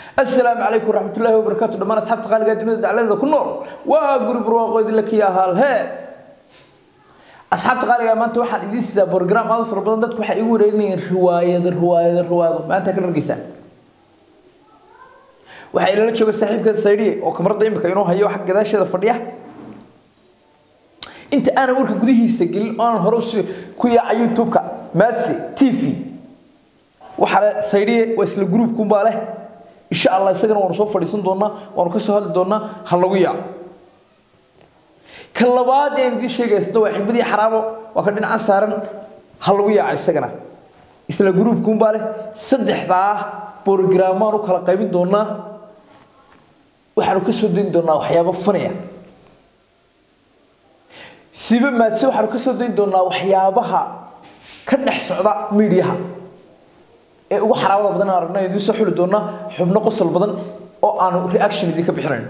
السلام عليكم ورحمة الله وبركاته. دمان أصحاب تقال قادمين على ذا كنور وقرب رواق لك يا هالها أصحاب تقال ما أنت واحد لسه برنامج هذا في رمضان ده كوح يقول إني الرواية ما أنت كنا رجسان وحيلنا شو السحيب كذا سيري وكمرة دايما كانوا هيو حق كذا شيء فريح أنت أنا أقولك قديه يسجل أنا هروس كويا على يوتيوب ماسي تيفي وحلا سيري واسل جروب كومباله إن شاء الله يسجلنا ونصوف فريسون دونا ونكسر هذا دونا هلويا كل بعض يعني شيء يستوى حبدي حرامه وكنا عسارن هلويا يسجلنا يسل جروب كومباله صدق برنامج وكلا قيمين دونا وحنا كسودين دونا وحياة فنية سيب ما تسوي حنا كسودين دونا وحياة بها كنا حسعدا ميديها وحراوة بدنا أرنا يدوس حلو دونا حبنا قصة البدن أو أنا رياكشن ديك بحرين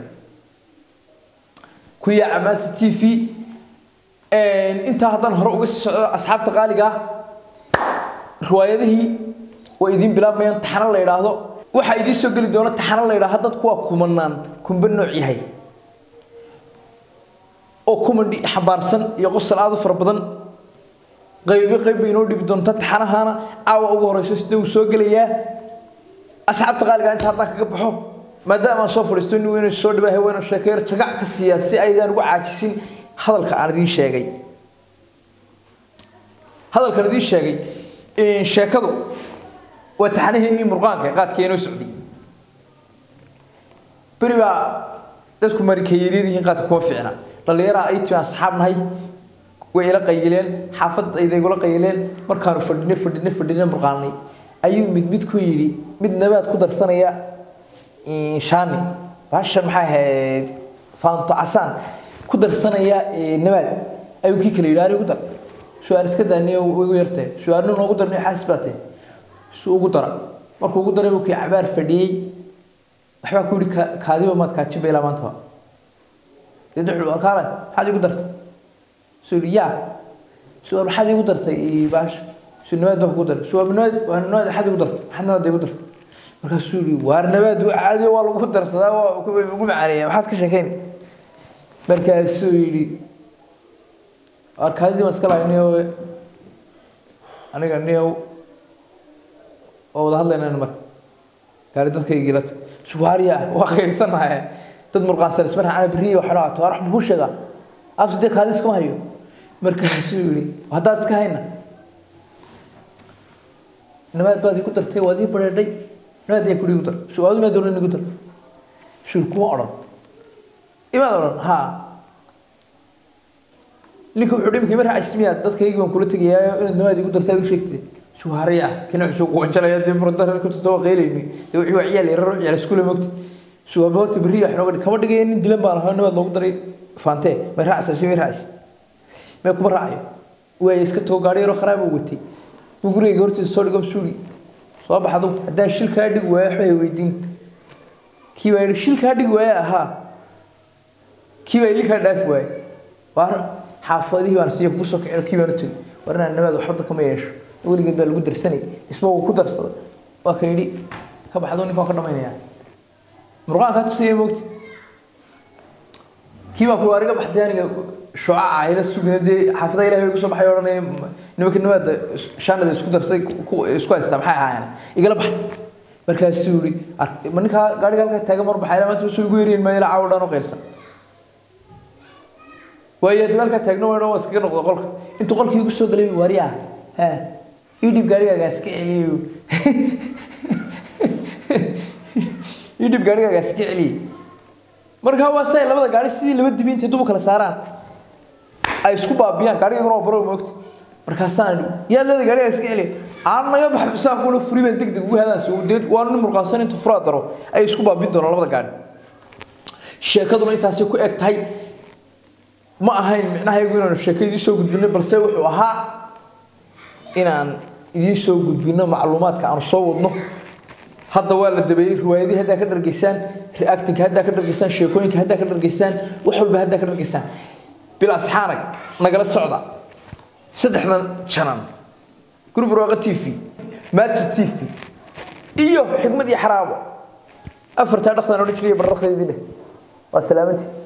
كويا عماس تي في أنت هذا نهرق أصحاب تقاليقة رواية ذي وإذن بلا ما ينتحن الله يراهو waxa idin soo gali doona taxana la yiraahdo dadku waa kumanaan kumba nooc yahay oo kumandi xabaarsan iyo qosol aad u far badan qayb inoo dhib doonta taxanahana aawa ugu horeyso sidii uu soo galaya asxaabta qaaliga inta hadda kaga baxo maadaama soo fariisto inuu soo dhibaahay weena sheekeer tagac ka siyaasi aydan ugu caajisin hadalka aan idin sheegay in sheekadu وتحنيه مرقان قاد كينو سعودي بريبا dadku markayiriin qaad ku fiicna dhalinyaro ay tii asxaabna hay way ila qayleen xaafad ay igula qayleen markaan fadhina murqaanay ayuu mid ku yiri mid nabaad ku darsanaya shaani baasha maxay ahayd faanto asaan ku darsanaya nabaad ayuu kii kale yiraahdo ku dar su'aal iska daaniyo ugu yartay su'aalna ugu darnay xasbaatay suugu dara markuu ugu daray kii cabaar fadhiyay waxba ku yiri kaadiba maad ka jibeyla maanta dadxu kala xad igu dartay suuriya soo xad igu dartay baash sunnada ku dar soo naad xad igu dartay xadna igu dartay marka suuri waar nabaad caadi waa lagu darsadaa waa ugu macaanaya waxaad ka sheekeen marka suuri arkaadi maskala inoo aniga niyo oo wada hadlayna mar gaari dadka igilad suwaariya waa khayrsanahay dad murqaansan ismarha ana biriyo xiraato wax buu sheega abside kaadis kuma hayo markaas uu yiri hadaad ka hayna nabaad baad ku dartay wadi bareeday nabaad ay ku dhigu dar su'aal ma doonin igu dar shirku oran imaad ha ninka wuxuu dhimkii mar asmiya dadkayga waan kula tagayaa in nabaad igu dartay u sheegtay شوهرية كنا نشوف وانجلا يدي مرتين كنت تسوي قيليني يوحي عيالي يروح على سكول موقت شو أبغى تبريه إحنا قد كم دقيقة ندلم بارها هنا بدو قدري فانته مرحس شيء مرحس ما يكون رأي ويسكت هو قاري يروح خراب وقتي وقولي قرت السؤال قام سوري صواب حدو ده الشيل كاردي وياحي ويدين كي ويا الشيل كاردي ويا ها كي ويا اللي كارد فوي وار حافظي وأنا سيف بوسك كي ورتين ورنا النبض وحط كم يعيش ولي قد بالقدر درسني اسمه وقدر وكيدي كبحضوني كون كدمينيا مرقان كاتسيه موقت كيما كل وارقه بحداني شعاع عائله سوقدي حافظه الهي كسو بخاي ورني نمك نواد شانده اسكو درسay isku haysta maxay ahaayeen igala bax markaas suuri manka gaariga halka taagan mar baxay maanta soo ugu yeereen meel caawdaan oo qeylsan way dadka taagno weeyo iskaga noqdo qolka inta qolkii ugu soo galay wariyaa ha يديب قارية قاسكيلي يديب قارية قاسكيلي مركها واسع لبضة قاري سيدي لبضة بين تدوب كلا ساران أي سكوبا بيان قارية يروح برا وقت مركها سان يا لبضة قارية قاسكيلي أنا يبح بسام كله فري من دق وهذا سوديت وأنا مركها سان أنت فرا ترى أي سكوبا بين دون لبضة قاري الشركة دون يتحسكوا أكت هاي ما هاي معناها يقولون الشركة دي سوق الدنيا برسوي وها inaan idin soo gudbino macluumaadka aan soo wadno hadda waa la dabeeyay riwaayadii hadda ka dhargeysaan reacting hadda ka dhargeysaan sheekooyinka hadda ka dhargeysaan wax walba hadda ka dhargeysaan bil asxaanag nagala socda saddexdan channel group rooqa TV match TV iyo xigmad iyo xaraabo أفرت هذا خلنا نقول شيء برا خذي دينه والسلامة